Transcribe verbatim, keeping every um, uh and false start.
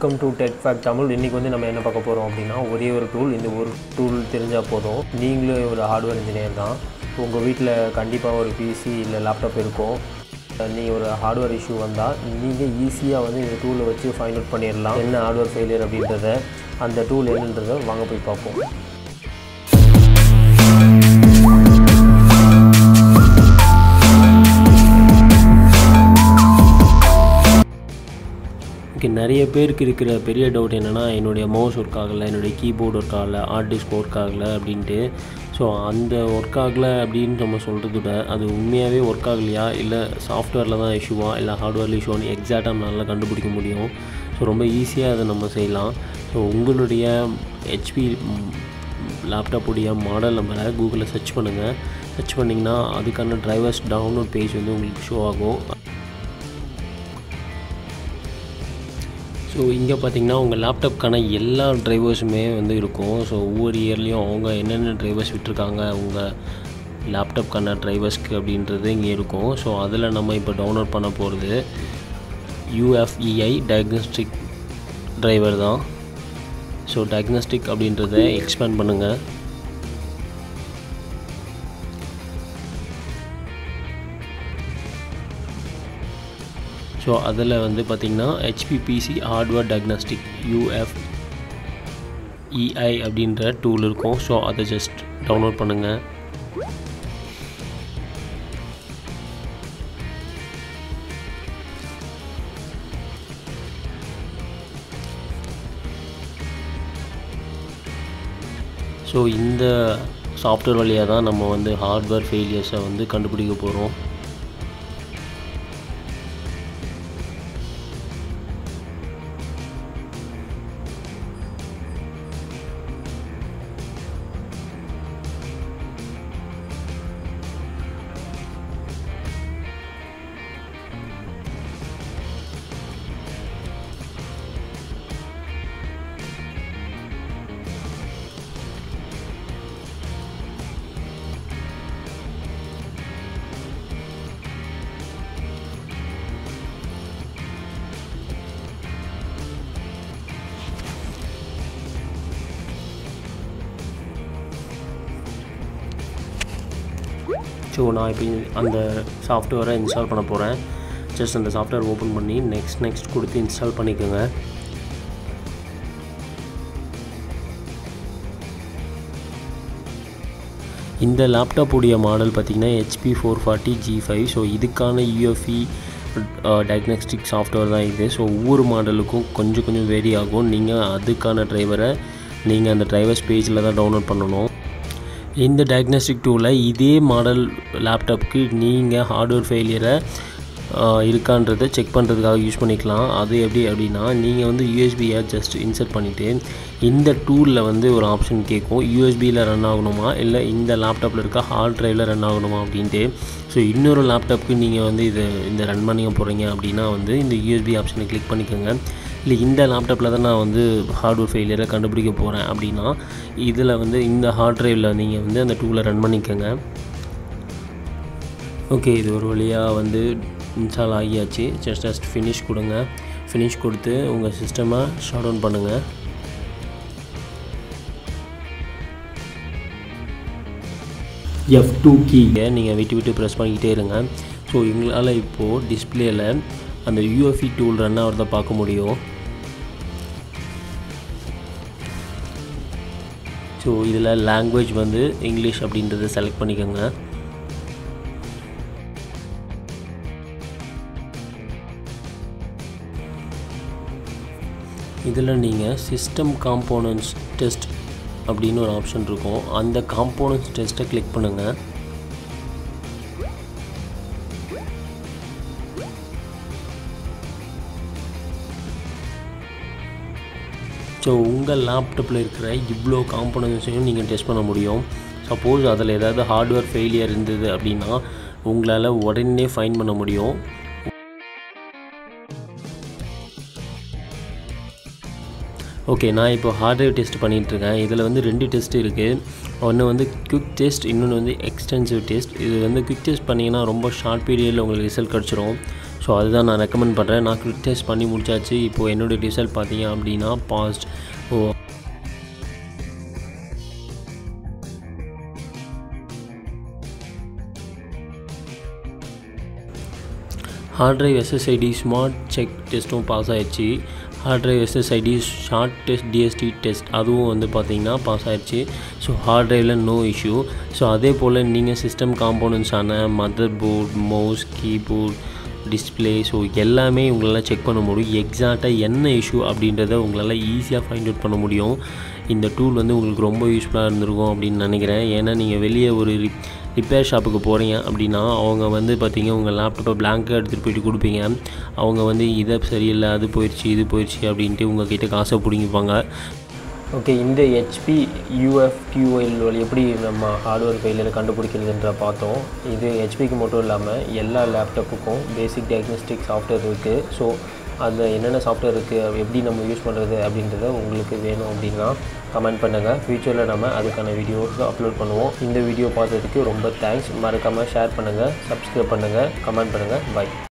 Welcome to tech fact Tamil. இன்றைக்கி வந்து நம்ம என்ன பார்க்க போகிறோம் அப்படின்னா, ஒரே ஒரு டூல். இந்த ஒரு டூல் தெரிஞ்சால் போதும். நீங்களும் ஒரு ஹார்ட்வேர் இன்ஜினியர் தான். உங்கள் வீட்டில் கண்டிப்பாக ஒரு பிசி இல்லை லேப்டாப் இருக்கும். நீங்கள் ஒரு ஹார்ட்வேர் இஷ்யூ வந்தால் நீங்கள் ஈஸியாக வந்து இந்த டூலை வச்சு ஃபைண்ட் அவுட் பண்ணிடலாம். என்ன ஹார்ட்வேர் ஃபெயிலியர் அப்படின்றத, அந்த டூல் என்னன்றதை வாங்க போய் பார்ப்போம். நிறைய பேருக்கு இருக்கிற பெரிய டவுட் என்னென்னா, என்னுடைய மவுஸ் ஒர்க் ஆகலை, என்னுடைய கீபோர்டு ஒர்க் ஆகலை, ஹார்ட் டிஸ்க் ஒர்க் ஆகலை அப்படின்ட்டு. ஸோ அந்த ஒர்க் ஆகலை அப்படின்னு நம்ம சொல்கிறத விட, அது உண்மையாகவே ஒர்க் ஆகலையா, இல்லை சாஃப்ட்வேரில் தான் இஷ்யூவா, இல்லை ஹார்ட்வேரில் இஷ்யூவான்னு எக்ஸாக்டாக நம்மளால் கண்டுபிடிக்க முடியும். ஸோ ரொம்ப ஈஸியாக அதை நம்ம செய்யலாம். ஸோ உங்களுடைய ஹெச்பி லேப்டாப்புடைய மாடல் நம்பரை கூகுளில் சர்ச் பண்ணுங்கள். சர்ச் பண்ணிங்கன்னா அதுக்கான டிரைவர்ஸ் டவுன்லோட் பேஜ் வந்து உங்களுக்கு ஷோ ஆகும். ஸோ இங்கே பார்த்திங்கன்னா உங்கள் லேப்டாப்க்கான எல்லா ட்ரைவர்ஸுமே வந்து இருக்கும். ஸோ ஒவ்வொரு இயர்லேயும் அவங்க என்னென்ன ட்ரைவர்ஸ் விட்டுருக்காங்க உங்கள் லேப்டாப்க்கான ட்ரைவர்ஸ்க்கு அப்படின்றது இங்கே இருக்கும். ஸோ அதில் நம்ம இப்போ டவுன்லோட் பண்ண போகிறது யூஎஃப்இஐ டயக்னோஸ்டிக் ட்ரைவர் தான். ஸோ டயக்னோஸ்டிக் அப்படின்றத எக்ஸ்பேண்ட் பண்ணுங்கள். ஸோ அதில் வந்து பார்த்திங்கன்னா HP PC hardware diagnostic UEFI அப்படின்ற டூல் இருக்கும். ஸோ அதை ஜஸ்ட் டவுன்லோட் பண்ணுங்கள். ஸோ இந்த சாஃப்ட்வேர் வழியாக தான் நம்ம வந்து ஹார்ட்வேர் ஃபெயிலியர்ஸை வந்து கண்டுபிடிக்க போகிறோம். ஸோ நான் இப்போ அந்த சாஃப்ட்வேரை இன்ஸ்டால் பண்ண போகிறேன். ஜஸ்ட் அந்த சாஃப்ட்வேர் ஓப்பன் பண்ணி நெக்ஸ்ட் நெக்ஸ்ட் கொடுத்து இன்ஸ்டால் பண்ணிக்கோங்க. இந்த லேப்டாப்புடைய மாடல் பார்த்திங்கன்னா HP four forty G five. So இதுக்கான யூஎஃப்இ டயக்னாஸ்டிக் சாஃப்ட்வேர் தான் இது. ஸோ ஒவ்வொரு மாடலுக்கும் கொஞ்சம் கொஞ்சம் வேரி ஆகும். நீங்கள் அதுக்கான டிரைவரை நீங்கள் அந்த டிரைவர்ஸ் பேஜில் தான் டவுன்லோட் பண்ணணும். இந்த டயக்னாஸ்டிக் டூலை இதே மாடல் லேப்டாப்புக்கு நீங்கள் ஹார்ட்வேர் ஃபெயிலியரை இருக்கான்றதை செக் பண்ணுறதுக்காக யூஸ் பண்ணிக்கலாம். அது எப்படி அப்படின்னா, நீங்கள் வந்து யூஎஸ்பியை ஜஸ்ட் இன்சர்ட் பண்ணிவிட்டு இந்த டூலில் வந்து ஒரு ஆப்ஷன் கேட்கும், யூஎஸ்பியில் ரன் ஆகணுமா இல்லை இந்த லேப்டாப்பில் இருக்க ஹார்ட் ட்ரைவில் ரன் ஆகணுமா அப்படின்ட்டு. ஸோ இன்னொரு லேப்டாப்புக்கு நீங்கள் வந்து இது இந்த ரன் பண்ணிக்க போகிறீங்க அப்படின்னா வந்து இந்த யூஎஸ்பி ஆப்ஷனை கிளிக் பண்ணிக்கோங்க. இல்லை இந்த லேப்டாப்பில் தான் நான் வந்து ஹார்ட்வேர் ஃபெயிலியரை கண்டுபிடிக்க போகிறேன் அப்படின்னா இதில் வந்து இந்த ஹார்ட் ட்ரைவில் நீங்கள் வந்து அந்த டூலை ரன் பண்ணிக்கோங்க. ஓகே, இது ஒரு வழியாக வந்து இன்ஸ்டால் ஆகியாச்சு. ஜஸ்ட் ஜஸ்ட் ஃபினிஷ் கொடுங்க. ஃபினிஷ் கொடுத்து உங்கள் சிஸ்டமை ஷட் டவுன் பண்ணுங்கள். எஃப் டூ கீயை நீங்கள் விட்டு விட்டு ப்ரெஸ் பண்ணிக்கிட்டே இருங்க. ஸோ எங்களால் இப்போது டிஸ்பிளேயில் அந்த யூஎஃப்இ டூல் ரன் ஆகிறத பார்க்க முடியும். ஸோ இதில் லாங்குவேஜ் வந்து இங்கிலீஷ் அப்படின்றத செலக்ட் பண்ணிக்கோங்க. இதில் நீங்கள் சிஸ்டம் காம்போனன்ட்ஸ் டெஸ்ட் அப்படின்னு ஒரு ஆப்ஷன் இருக்கும். அந்த காம்போனன்ட்ஸ் டெஸ்ட்டை கிளிக் பண்ணுங்கள். ஸோ உங்கள் லேப்டாப்பில் இருக்கிற இவ்வளோ காம்போனன்ட்ஸையும் நீங்கள் டெஸ்ட் பண்ண முடியும். சப்போஸ் அதில் ஏதாவது ஹார்ட்வேர் ஃபெயிலியர் இருந்தது அப்படின்னா உங்களால் உடனே ஃபைண்ட் பண்ண முடியும். ஓகே, நான் இப்போ ஹார்ட்வேர் டெஸ்ட் பண்ணிகிட்ருக்கேன். இதில் வந்து ரெண்டு டெஸ்ட் இருக்குது. ஒன்று வந்து குவிக் டெஸ்ட், இன்னொன்று வந்து எக்ஸ்டென்சிவ் டெஸ்ட். இது வந்து குவிக் டெஸ்ட் பண்ணிங்கன்னா ரொம்ப ஷார்ட் பீரியடில் உங்களுக்கு ரிசல்ட் கிடச்சிரும். ஸோ அதுதான் நான் ரெக்கமெண்ட் பண்ணுறேன். நான் குவிக் டெஸ்ட் பண்ணி முடிச்சாச்சு. இப்போது என்னுடைய ரிசல்ட் பார்த்தீங்க அப்படின்னா passed. Oh hard drive SSID smart check டெஸ்ட்டும் பாஸ் ஆகிடுச்சு. Hard drive SSID short test DST test அதுவும் வந்து பார்த்திங்கன்னா பாஸ் ஆகிடுச்சு. ஸோ ஹார்ட் டிரைவில் நோ இஷ்யூ. ஸோ அதே போல் நீங்கள் சிஸ்டம் காம்போனன்ட்ஸான motherboard, mouse, keyboard, display so எல்லாமே உங்களால் செக் பண்ண முடியும். எக்ஸாக்டாக என்ன இஷ்யூ அப்படின்றத உங்களால் ஈஸியாக ஃபைண்ட் அவுட் பண்ண முடியும். இந்த டூல் வந்து உங்களுக்கு ரொம்ப யூஸ்ஃபுல்லாக இருந்திருக்கும் அப்படின்னு நினைக்கிறேன். ஏன்னா நீங்கள் வெளியே ஒரு ரிப்பேர் ஷாப்புக்கு போகிறீங்க அப்படின்னா அவங்க வந்து பார்த்திங்க உங்கள் லேப்டாப்பை பிளாங்காக எடுத்துகிட்டு போயிட்டு கொடுப்பீங்க. அவங்க வந்து இதை சரியில்லை, அது போயிடுச்சு, இது போயிடுச்சு அப்படின்ட்டு உங்கள்கிட்ட காசை பிடிங்கிப்பாங்க. ஓகே, இந்த ஹெச்பி யூஎஃப் கியூஎல் எப்படி நம்ம ஹார்ட்வேர் ஃபெயிலியர் கண்டுபிடிக்கிறதுன்ற பார்த்தோம். இது ஹெச்பிக்கு மட்டும் இல்லாமல் எல்லா லேப்டாப்புக்கும் பேசிக் டயக்னோஸ்டிக் சாஃப்ட்வேர் இருக்குது. ஸோ அதில் என்னென்ன சாஃப்ட்வேர் இருக்குது, எப்படி நம்ம யூஸ் பண்ணுறது அப்படின்றத உங்களுக்கு வேணும் அப்படின்னா கமெண்ட் பண்ணுங்கள். ஃப்யூச்சரில் நம்ம அதுக்கான வீடியோஸ் அப்லோட் பண்ணுவோம். இந்த வீடியோ பார்த்ததுக்கு ரொம்ப தேங்க்ஸ். மறக்காமல் ஷேர் பண்ணுங்கள், சப்ஸ்கிரைப் பண்ணுங்கள், கமெண்ட் பண்ணுங்கள். பை.